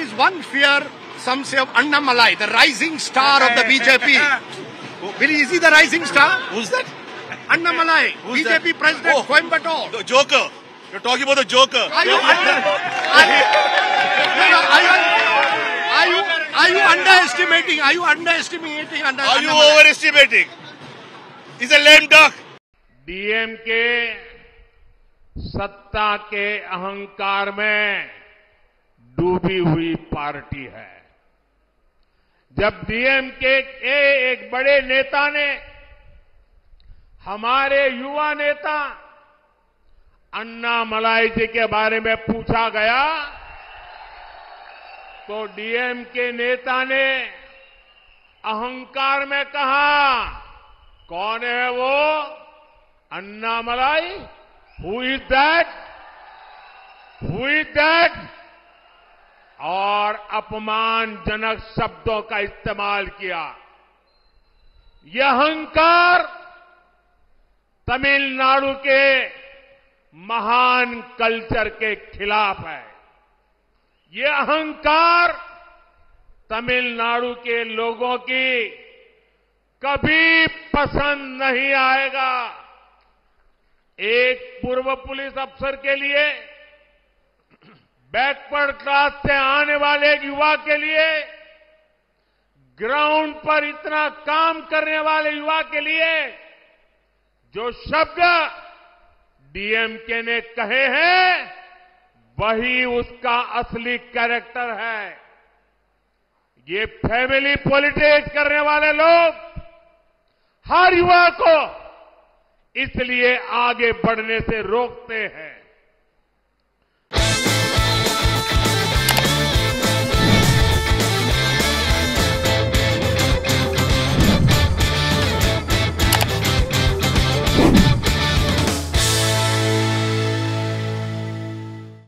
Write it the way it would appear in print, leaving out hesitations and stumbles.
is one fear, some say, of Annamalai, the rising star of the BJP. Is he the rising star? Who's that? Annamalai, Who's BJP that? president, Oh, Coimbatore. The Joker. You're talking about the Joker. Are you underestimating? Are you underestimating? Are you overestimating? He's a lame duck. DMK सत्ता के अहंकार में डूबी हुई party है। जब DMK के एक बड़े नेता ने हमारे युवा नेता अन्नामलाई जी के बारे में पूछा गया तो डीएमके नेता ने अहंकार में कहा, कौन है वो Annamalai? Who is that? Who is that? और अपमानजनक शब्दों का इस्तेमाल किया। यह अहंकार तमिलनाडु के महान कल्चर के खिलाफ है। ये अहंकार तमिलनाडु के लोगों की कभी पसंद नहीं आएगा। एक पूर्व पुलिस अफसर के लिए, बैकवर्ड क्लास से आने वाले एक युवा के लिए, ग्राउंड पर इतना काम करने वाले युवा के लिए जो शब्द डीएमके ने कहे हैं वही उसका असली कैरेक्टर है। ये फैमिली पॉलिटिक्स करने वाले लोग हर युवा को इसलिए आगे बढ़ने से रोकते हैं।